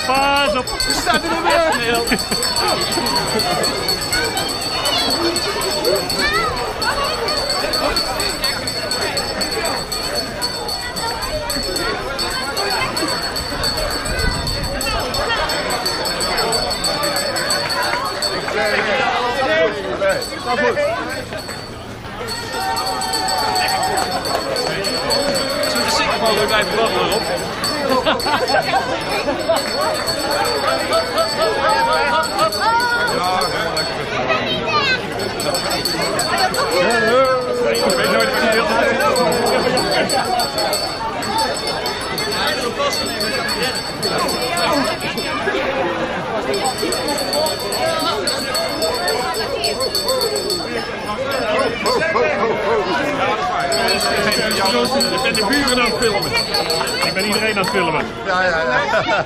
Pas op. Staat er nog weer? Gaat goed. Zo de zieke mogelijk blijven wachten erop. Ja, helemaal lekker. Ik weet nooit wat je wilt. Ik ben de buren aan het filmen. Ik ben iedereen aan het filmen. Ja, ja, ja.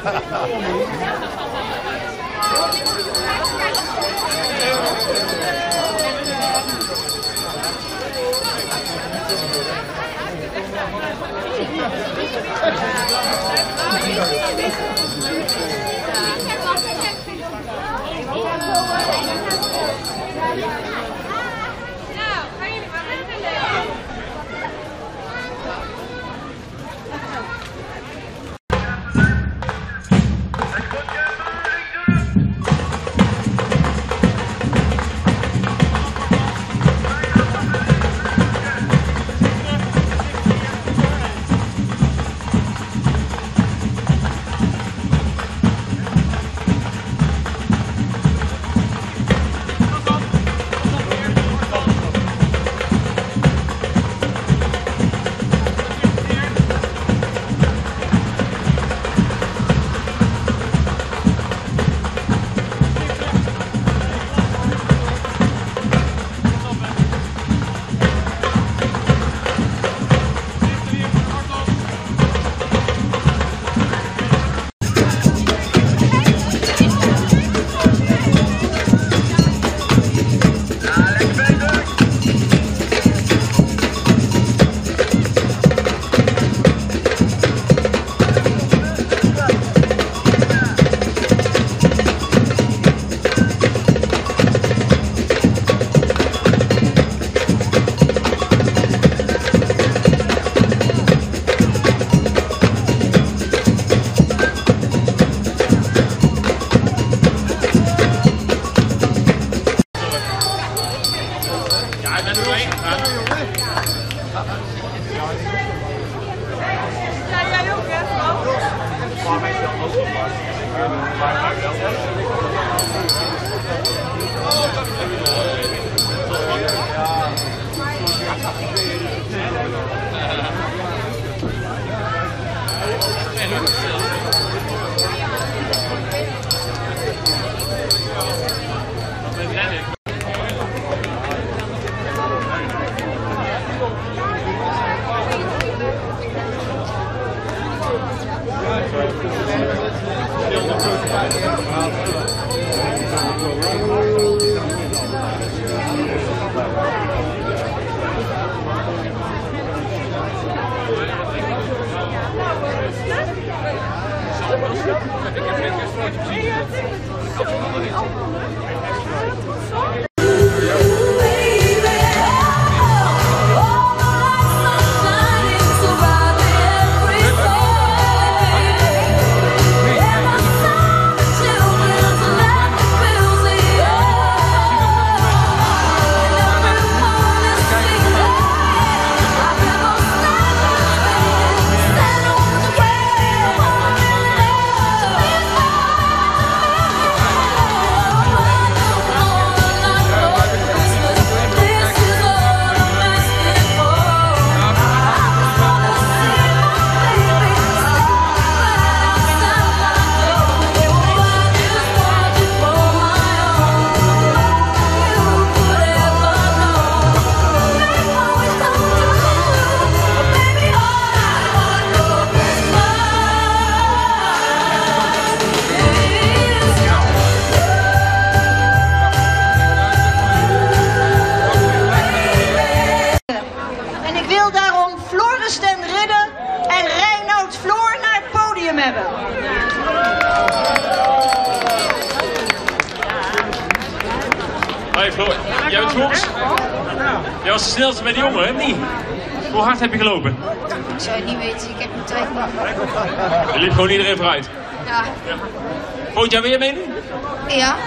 Hoi Floor, jij bent Floris? Jij was de snelste bij die jongen, hè? Niet? Hoe hard heb je gelopen? Ik zou het niet weten, ik heb mijn tijd niet. Je liep gewoon iedereen vooruit. Ja. Volgend jaar weer meedoen? Ja?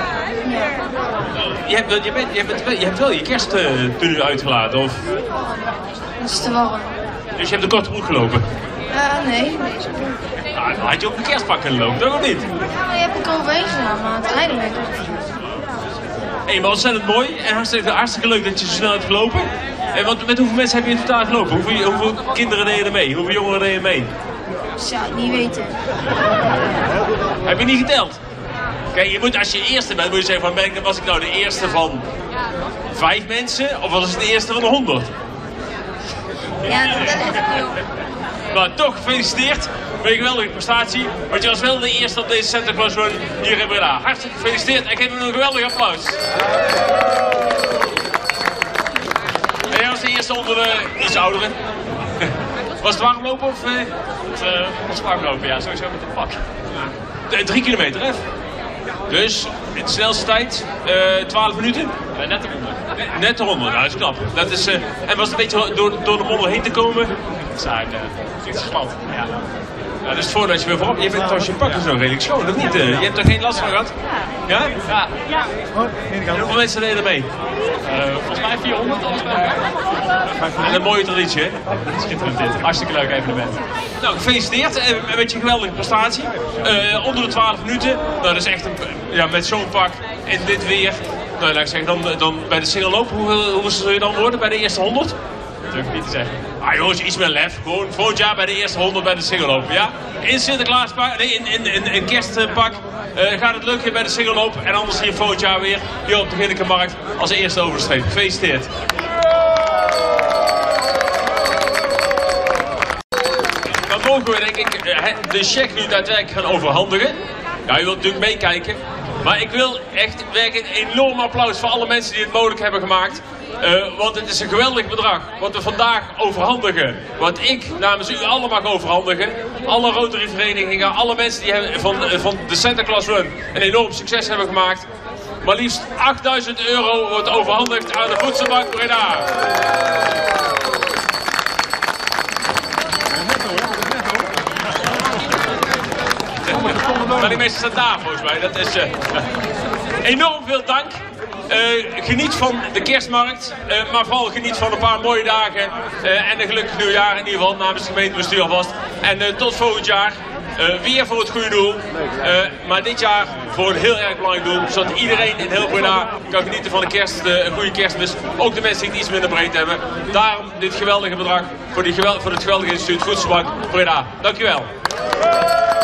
Je hebt wel je kersttenu uitgelaten, of? Dat is te warm. Dus je hebt de korte broek gelopen? Nee. Nou, dan had je ook een kerstpak kunnen lopen, toch of niet? Ja, die heb ik overheen gedaan, maar uiteindelijk. Hey, maar ontzettend mooi en hartstikke leuk dat je zo snel hebt gelopen. En met hoeveel mensen heb je in totaal gelopen? Hoeveel kinderen deden er mee? Hoeveel jongeren deden er mee? Dat zou ik niet weten. Heb je niet geteld? Kijk, je moet, als je eerste bent, moet je zeggen van, was ik nou de eerste van 5 mensen? Of was ik de eerste van de 100? Ja, dat is goed. Maar toch, gefeliciteerd. Met een geweldige prestatie. Want je was wel de eerste op deze Santa Claus Run hier in Breda. Hartstikke gefeliciteerd en geef hem een geweldig applaus. En jij was de eerste onder de iets ouderen. Was het warmlopen of? Ons warmlopen, ja, sowieso met een pak. 3 kilometer, hè? Dus, in de snelste tijd, 12 minuten? Net eronder. Net eronder, nou, dat is knap. Dat is, en was het een beetje door de modder heen te komen? Saai, iets glad, ja. Ja, dat is het voordeel als je weer voorop. Je vindt trouwens je pakken zo redelijk schoon, of niet? Je hebt er geen last van gehad? Ja? Ja. Hoeveel mensen deden er mee? Volgens mij 400 alles bij elkaar. En een mooie traditie, hè? Schitterend dit. Hartstikke leuk evenement. Nou, gefeliciteerd met je geweldige prestatie. Onder de 12 minuten. Nou, dat is echt met zo'n pak en dit weer. Nou, laat ik zeggen, dan bij de single loop, hoeveel zul je dan worden bij de eerste 100? Dat durf ik niet te zeggen. Ah jongens, iets meer lef. Gewoon volgend jaar bij de eerste 100 bij de single loop, ja? In Sinterklaaspak, nee, in kerstpak gaat het lukken bij de single loop. En anders hier volgend jaar weer hier op de Ginnekenmarkt als eerste over de streep. Gefeliciteerd. Dan mogen we denk ik de cheque nu daadwerkelijk gaan overhandigen. Ja, je wilt natuurlijk meekijken. Maar ik wil echt werkelijk een enorm applaus voor alle mensen die het mogelijk hebben gemaakt. Want het is een geweldig bedrag wat we vandaag overhandigen. Wat ik namens u allen mag overhandigen. Alle Rotary verenigingen, alle mensen die van de Santa Claus Run een enorm succes hebben gemaakt. Maar liefst €8.000 wordt overhandigd aan de Voedselbank Breda. Maar die mensen staan daar volgens mij. Dat is enorm veel dank. Geniet van de kerstmarkt, maar vooral geniet van een paar mooie dagen en een gelukkig nieuwjaar in ieder geval namens het gemeentebestuur alvast. En tot volgend jaar, weer voor het goede doel, maar dit jaar voor een heel erg belangrijk doel, zodat iedereen in heel Breda kan genieten van een goede kerstmis, ook de mensen die het iets minder breed hebben. Daarom dit geweldige bedrag voor het geweldige instituut Voedselbank Breda. Dankjewel.